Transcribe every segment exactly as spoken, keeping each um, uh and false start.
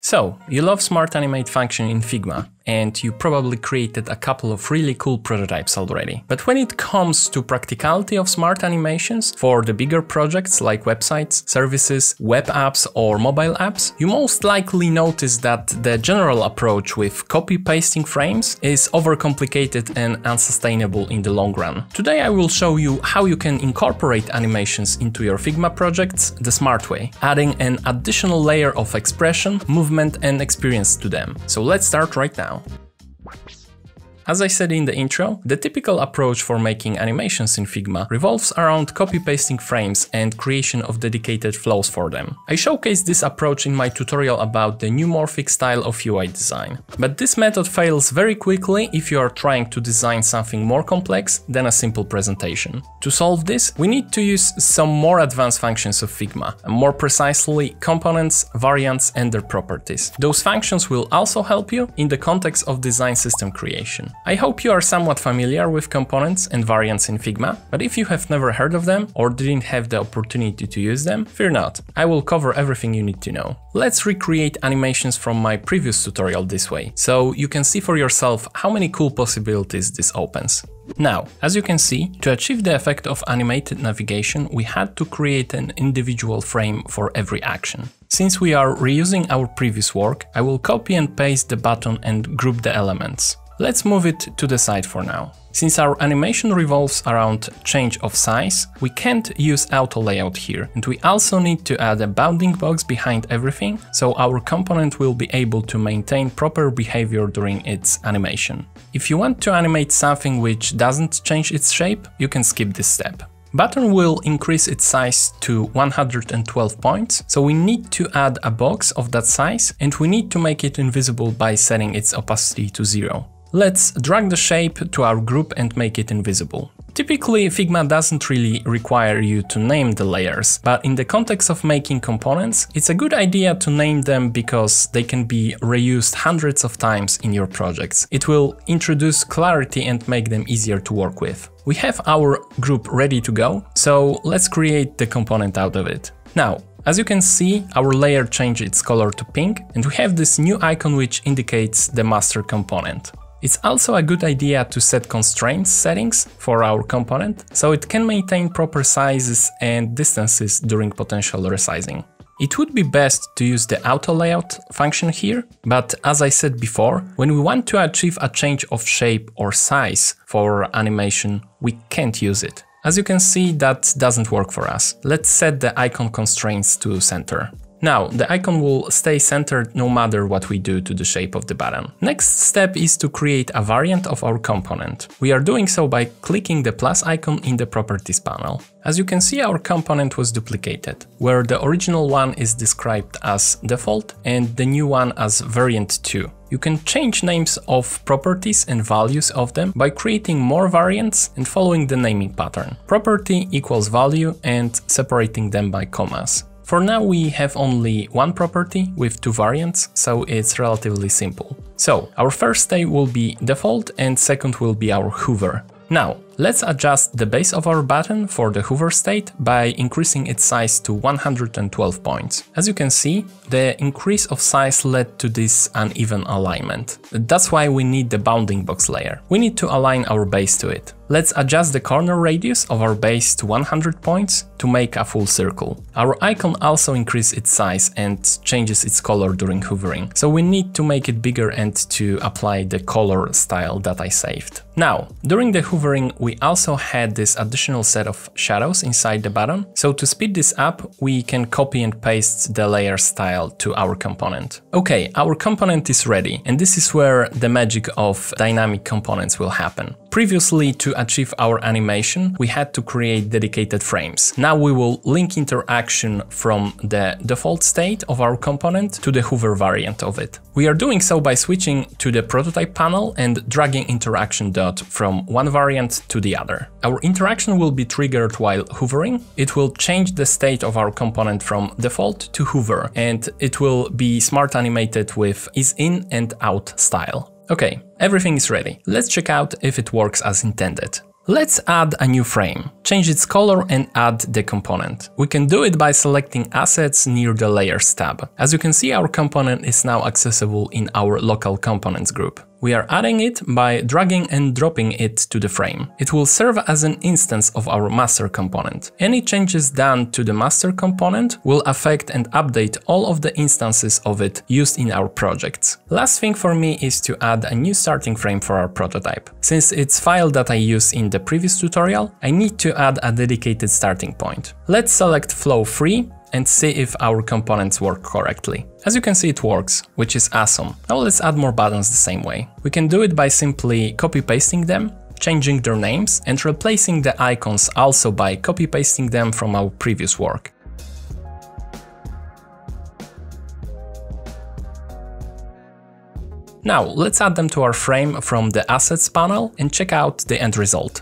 So, you love Smart Animate function in Figma, and you probably created a couple of really cool prototypes already. But when it comes to practicality of smart animations for the bigger projects like websites, services, web apps or mobile apps, you most likely notice that the general approach with copy-pasting frames is overcomplicated and unsustainable in the long run. Today I will show you how you can incorporate animations into your Figma projects the smart way, adding an additional layer of expression, movement and experience to them. So let's start right now. As I said in the intro, the typical approach for making animations in Figma revolves around copy-pasting frames and creation of dedicated flows for them. I showcased this approach in my tutorial about the neumorphic style of U I design. But this method fails very quickly if you are trying to design something more complex than a simple presentation. To solve this, we need to use some more advanced functions of Figma, and more precisely components, variants and their properties. Those functions will also help you in the context of design system creation. I hope you are somewhat familiar with components and variants in Figma, but if you have never heard of them or didn't have the opportunity to use them, fear not, I will cover everything you need to know. Let's recreate animations from my previous tutorial this way, so you can see for yourself how many cool possibilities this opens. Now, as you can see, to achieve the effect of animated navigation, we had to create an individual frame for every action. Since we are reusing our previous work, I will copy and paste the button and group the elements. Let's move it to the side for now. Since our animation revolves around change of size, we can't use auto layout here, and we also need to add a bounding box behind everything, so our component will be able to maintain proper behavior during its animation. If you want to animate something which doesn't change its shape, you can skip this step. Button will increase its size to one hundred twelve points, so we need to add a box of that size, and we need to make it invisible by setting its opacity to zero. Let's drag the shape to our group and make it invisible. Typically, Figma doesn't really require you to name the layers, but in the context of making components, it's a good idea to name them because they can be reused hundreds of times in your projects. It will introduce clarity and make them easier to work with. We have our group ready to go, so let's create the component out of it. Now, as you can see, our layer changed its color to pink, and we have this new icon which indicates the master component. It's also a good idea to set constraints settings for our component, so it can maintain proper sizes and distances during potential resizing. It would be best to use the auto layout function here, but as I said before, when we want to achieve a change of shape or size for animation, we can't use it. As you can see, that doesn't work for us. Let's set the icon constraints to center. Now, the icon will stay centered no matter what we do to the shape of the button. Next step is to create a variant of our component. We are doing so by clicking the plus icon in the properties panel. As you can see, our component was duplicated, where the original one is described as default and the new one as variant two. You can change names of properties and values of them by creating more variants and following the naming pattern. Property equals value and separating them by commas. For now we have only one property with two variants, so it's relatively simple. So our first state will be default and second will be our hover. Now, let's adjust the base of our button for the hover state by increasing its size to one hundred twelve points. As you can see, the increase of size led to this uneven alignment. That's why we need the bounding box layer. We need to align our base to it. Let's adjust the corner radius of our base to one hundred points to make a full circle. Our icon also increases its size and changes its color during hovering, so we need to make it bigger and to apply the color style that I saved. Now, during the hovering, we also had this additional set of shadows inside the button, so to speed this up, we can copy and paste the layer style to our component. Okay, our component is ready, and this is where the magic of dynamic components will happen. Previously, to achieve our animation, we had to create dedicated frames. Now we will link interaction from the default state of our component to the hover variant of it. We are doing so by switching to the prototype panel and dragging interaction dot from one variant to the other. Our interaction will be triggered while hovering. It will change the state of our component from default to hover, and it will be smart animated with is in and out style. Okay, everything is ready. Let's check out if it works as intended. Let's add a new frame, change its color and add the component. We can do it by selecting Assets near the Layers tab. As you can see, our component is now accessible in our local components group. We are adding it by dragging and dropping it to the frame. It will serve as an instance of our master component. Any changes done to the master component will affect and update all of the instances of it used in our projects. Last thing for me is to add a new starting frame for our prototype. Since it's file that I used in the previous tutorial, I need to add a dedicated starting point. Let's select flow three and see if our components work correctly. As you can see, it works, which is awesome. Now let's add more buttons the same way. We can do it by simply copy-pasting them, changing their names, and replacing the icons also by copy-pasting them from our previous work. Now let's add them to our frame from the Assets panel and check out the end result.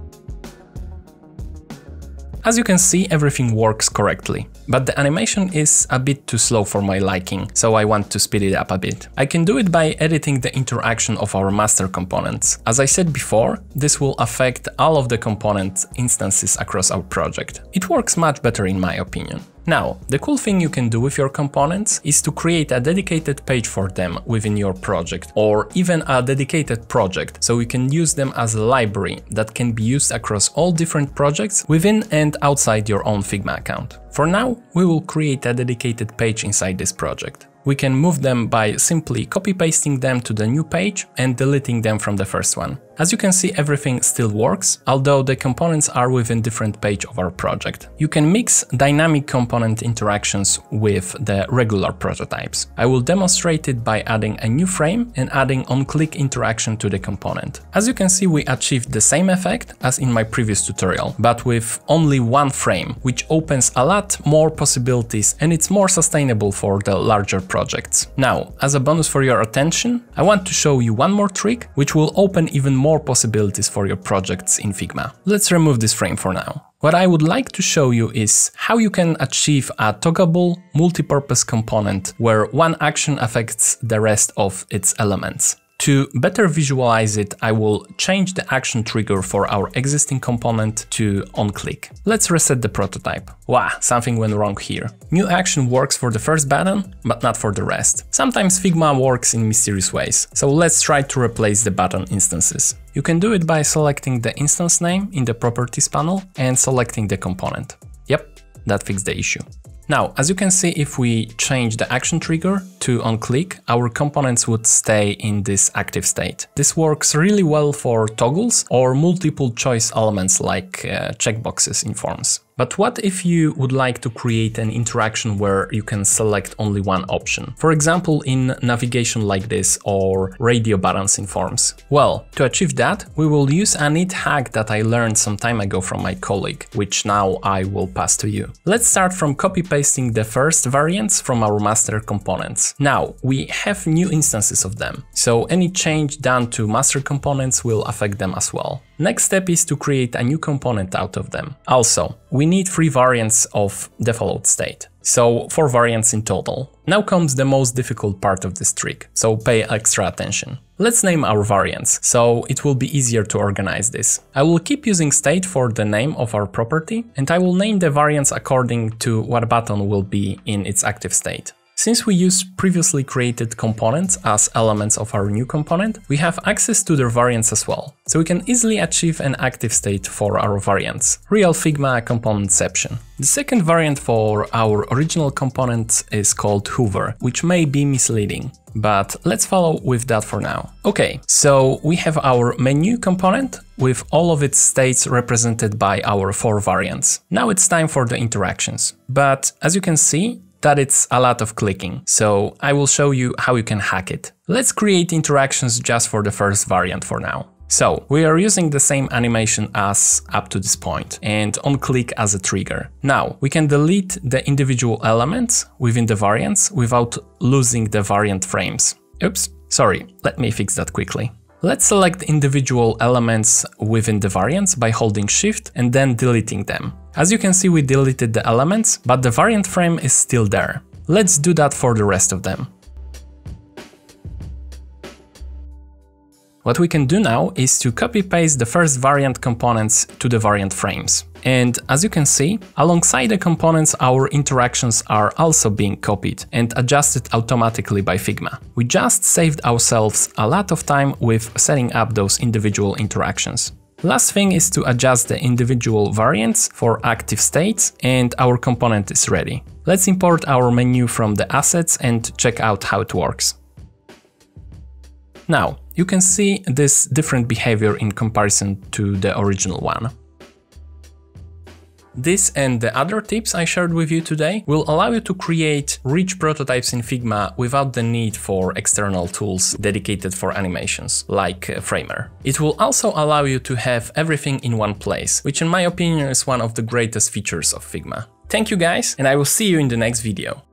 As you can see, everything works correctly, but the animation is a bit too slow for my liking, so I want to speed it up a bit. I can do it by editing the interaction of our master components. As I said before, this will affect all of the component instances across our project. It works much better in my opinion. Now, the cool thing you can do with your components is to create a dedicated page for them within your project, or even a dedicated project, so you can use them as a library that can be used across all different projects within and outside your own Figma account. For now, we will create a dedicated page inside this project. We can move them by simply copy-pasting them to the new page and deleting them from the first one. As you can see, everything still works, although the components are within different page of our project. You can mix dynamic component interactions with the regular prototypes. I will demonstrate it by adding a new frame and adding on-click interaction to the component. As you can see, we achieved the same effect as in my previous tutorial, but with only one frame, which opens a lot more possibilities and it's more sustainable for the larger projects. Now, as a bonus for your attention, I want to show you one more trick, which will open even more more possibilities for your projects in Figma. Let's remove this frame for now. What I would like to show you is how you can achieve a toggable multi-purpose component where one action affects the rest of its elements. To better visualize it, I will change the action trigger for our existing component to onClick. Let's reset the prototype. Wow, something went wrong here. New action works for the first button, but not for the rest. Sometimes Figma works in mysterious ways, so let's try to replace the button instances. You can do it by selecting the instance name in the Properties panel and selecting the component. Yep, that fixed the issue. Now, as you can see, if we change the action trigger to onClick, our components would stay in this active state. This works really well for toggles or multiple choice elements like uh, checkboxes in forms. But what if you would like to create an interaction where you can select only one option? For example, in navigation like this or radio buttons in forms. Well, to achieve that, we will use a neat hack that I learned some time ago from my colleague, which now I will pass to you. Let's start from copy-pasting the first variants from our master components. Now, we have new instances of them, so any change done to master components will affect them as well. Next step is to create a new component out of them. Also, we need three variants of default state, so four variants in total. Now comes the most difficult part of this trick, so pay extra attention. Let's name our variants, so it will be easier to organize this. I will keep using state for the name of our property, and I will name the variants according to what button will be in its active state. Since we used previously created components as elements of our new component, we have access to their variants as well, so we can easily achieve an active state for our variants. Real Figma componentception. The second variant for our original component is called hover, which may be misleading, but let's follow with that for now. Okay, so we have our menu component with all of its states represented by our four variants. Now it's time for the interactions, but as you can see, that it's a lot of clicking, so I will show you how you can hack it. Let's create interactions just for the first variant for now. So we are using the same animation as up to this point and onClick as a trigger. Now we can delete the individual elements within the variants without losing the variant frames. Oops, sorry, let me fix that quickly. Let's select individual elements within the variants by holding Shift and then deleting them. As you can see, we deleted the elements, but the variant frame is still there. Let's do that for the rest of them. What we can do now is to copy-paste the first variant components to the variant frames. And as you can see, alongside the components, our interactions are also being copied and adjusted automatically by Figma. We just saved ourselves a lot of time with setting up those individual interactions. Last thing is to adjust the individual variants for active states, and our component is ready. Let's import our menu from the assets and check out how it works. Now, you can see this different behavior in comparison to the original one. This and the other tips I shared with you today will allow you to create rich prototypes in Figma without the need for external tools dedicated for animations, like Framer. It will also allow you to have everything in one place, which in my opinion is one of the greatest features of Figma. Thank you guys, and I will see you in the next video.